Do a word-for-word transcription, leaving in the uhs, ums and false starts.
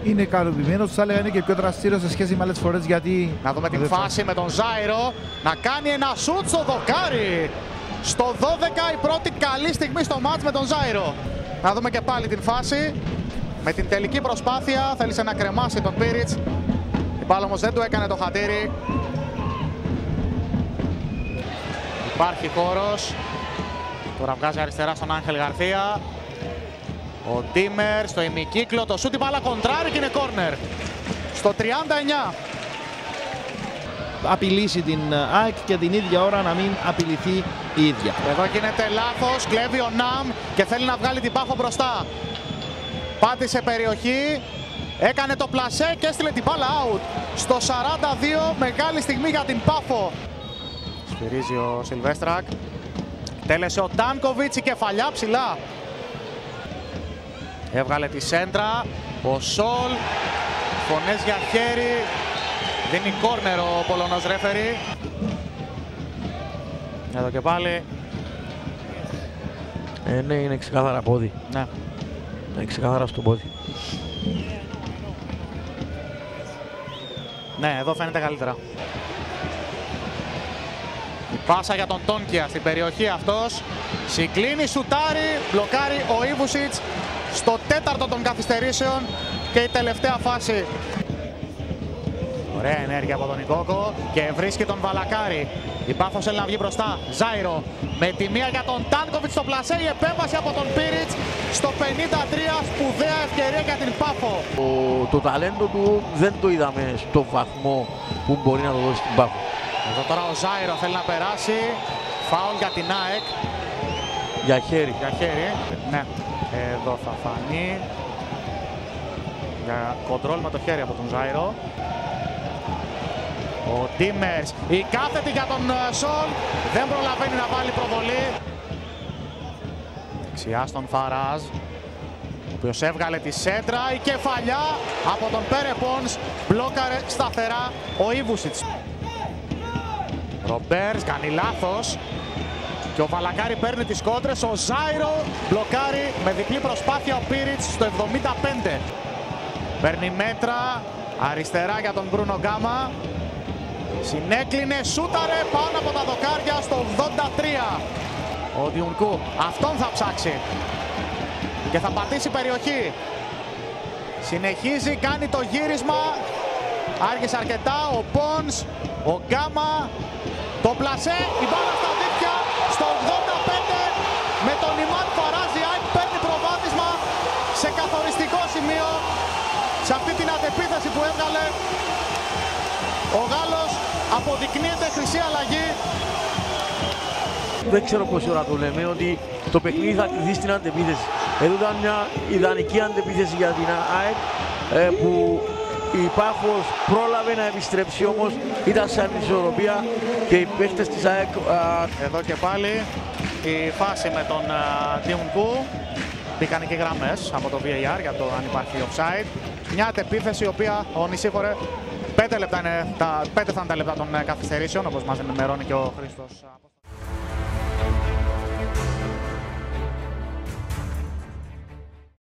είναι ικανοποιημένος, θα έλεγα είναι και πιο δραστήριος σε σχέση με άλλες φορές, γιατί... Να δούμε την φάση με τον Ζάιρο να κάνει ένα σουτ στο δοκάρι. Στο δώδεκα η πρώτη καλή στιγμή στο μάτς με τον Ζάιρο. Να δούμε και πάλι την φάση. Με την τελική προσπάθεια θέλησε να κρεμάσει τον Πίριτς. Η μπάλα όμως δεν του έκανε το χατήρι. Υπάρχει χώρος. Τώρα βγάζει αριστερά στον Άγχελ Γαρθία. Ο Ντίμερ στο ημικύκλο. Το σούτ, η μπάλα κοντράρει και είναι κόρνερ. Στο τριάντα εννιά. Απειλήσει την ΑΕΚ και την ίδια ώρα να μην απειληθεί η ίδια. Εδώ γίνεται λάθος. Κλέβει ο Ναμ και θέλει να βγάλει την Πάφο μπροστά. Πάτησε περιοχή. Έκανε το πλασέ και έστειλε την μπάλα out. Στο σαράντα δύο μεγάλη στιγμή για την Πάφο. Σφυρίζει ο Σιλβέστρακ. Τέλεσε ο Τάνκοβιτς, η κεφαλιά ψηλά. Έβγαλε τη σέντρα. Ο Σολ. Φωνές για χέρι. Δίνει κόρνερ ο Πολωνός ρέφερι. Εδώ και πάλι. Ε, ναι, είναι ξεκάθαρα πόδι. Ναι. Είναι ξεκάθαρα στο πόδι. Ναι, εδώ φαίνεται καλύτερα. Η πάσα για τον Τόνκια στην περιοχή αυτός. Συγκλίνει, σουτάρει, μπλοκάρει ο Ιβούσιτς στο τέταρτο των καθυστερήσεων και η τελευταία φάση. Ωραία ενέργεια από τον Νικόκο και βρίσκει τον Βαλακάρη. Η Πάφος θέλει να βγει μπροστά. Ζάιρο με τη μία για τον Τάνκοβιτς στο πλασέ. Η επέμβαση από τον Πίριτς στο πενήντα τρία. Σπουδαία ευκαιρία για την Πάφο. Το, το ταλέντο του δεν το είδαμε στο βαθμό που μπορεί να το δώσει στην Πάφο. Εδώ τώρα ο Ζάιρο θέλει να περάσει. Φάουλ για την ΑΕΚ. Για χέρι. Για χέρι. Ναι. Εδώ θα φανεί. Για κοντρόλ με το χέρι από τον Ζάιρο. Ο Ντίμερς, η κάθετη για τον Σολ, δεν προλαβαίνει να βάλει προβολή. Δεξιά στον Φαράζ, ο οποίος έβγαλε τη σέντρα, η κεφαλιά από τον Πέρε Πόνς, μπλόκαρε σταθερά ο Ιβούσιτς. Ρομπέρς κάνει λάθος και ο Βαλακάρη παίρνει τις κόντρες, ο Ζάιρο μπλοκάρει με διπλή προσπάθεια ο Πίριτς στο εβδομήντα πέντε. Παίρνει μέτρα, αριστερά για τον Μπρούνο Γκάμα. Συνέκλεινε, σούταρε πάνω από τα δοκάρια στο ογδόντα τρία. Ο Διουνκού αυτόν θα ψάξει και θα πατήσει περιοχή. Συνεχίζει, κάνει το γύρισμα. Άργησε αρκετά ο Πόνς, ο Γκάμα. Το πλασέ, η μπάλα στα δίχτυα στο ογδόντα πέντε. Με τον Ιμάν Φαράζ, η ΑΕΚ παίρνει προβάδισμα σε καθοριστικό σημείο. Σε αυτή την αντεπίθεση που έβγαλε ο Γάλλος αποδεικνύεται χρυσή αλλαγή. Δεν ξέρω πόση ώρα το λέμε ότι το παιχνίδι θα κρυθεί στην αντεπίθεση. Εδώ ήταν μια ιδανική αντεπίθεση για την ΑΕΚ ε, που η Πάφος πρόλαβε να επιστρέψει, όμως ήταν σε ανισορροπία και οι παίχτες της ΑΕΚ... Α... Εδώ και πάλι η φάση με τον Διουνκού. Μπήκαν και γραμμές από το βι έι αρ για το αν υπάρχει offside. Μια αντεπίθεση η οποία ο Νησίφορε πέντε λεπτά είναι, τα, πέντε θα είναι τα λεπτά των καθυστερήσεων, όπως μας ενημερώνει και ο Χρήστος.